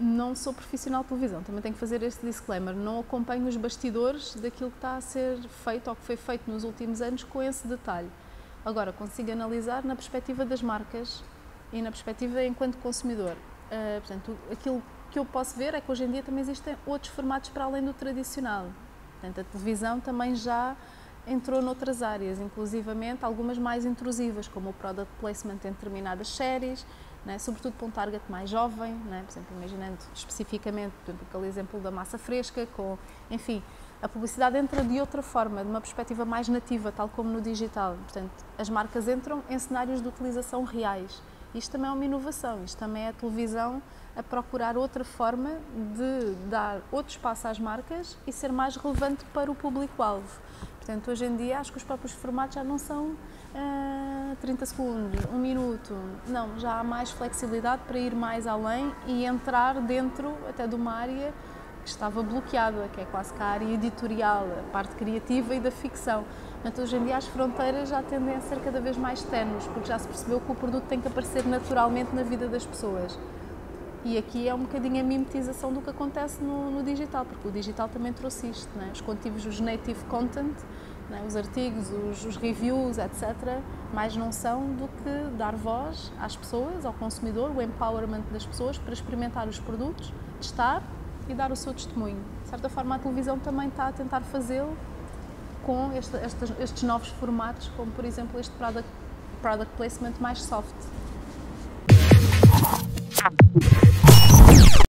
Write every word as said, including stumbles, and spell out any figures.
não sou profissional de televisão, também tenho que fazer este disclaimer, não acompanho os bastidores daquilo que está a ser feito ou que foi feito nos últimos anos com esse detalhe. Agora, consigo analisar na perspectiva das marcas e na perspectiva enquanto consumidor. Uh, portanto, aquilo que eu posso ver é que hoje em dia também existem outros formatos para além do tradicional. Portanto, a televisão também já entrou noutras áreas, inclusivamente algumas mais intrusivas, como o product placement em determinadas séries, né, sobretudo para um target mais jovem, né, por exemplo, imaginando especificamente, por exemplo, aquele exemplo da massa fresca, com, enfim, a publicidade entra de outra forma, de uma perspectiva mais nativa, tal como no digital. Portanto, as marcas entram em cenários de utilização reais. Isto também é uma inovação, isto também é a televisão a procurar outra forma de dar outro espaço às marcas e ser mais relevante para o público-alvo. Portanto, hoje em dia, acho que os próprios formatos já não são uh, trinta segundos, um minuto, não, já há mais flexibilidade para ir mais além e entrar dentro até de uma área que estava bloqueada, que é quase que a área editorial, a parte criativa e da ficção. Portanto, hoje em dia as fronteiras já tendem a ser cada vez mais ténues, porque já se percebeu que o produto tem que aparecer naturalmente na vida das pessoas. E aqui é um bocadinho a mimetização do que acontece no, no digital, porque o digital também trouxe isto, né? Os conteúdos, os native content, né? Os artigos, os, os reviews, etcétera, mais não são do que dar voz às pessoas, ao consumidor, o empowerment das pessoas para experimentar os produtos, testar e dar o seu testemunho. De certa forma, a televisão também está a tentar fazê-lo com este, estes, estes novos formatos, como por exemplo este product, product placement mais soft.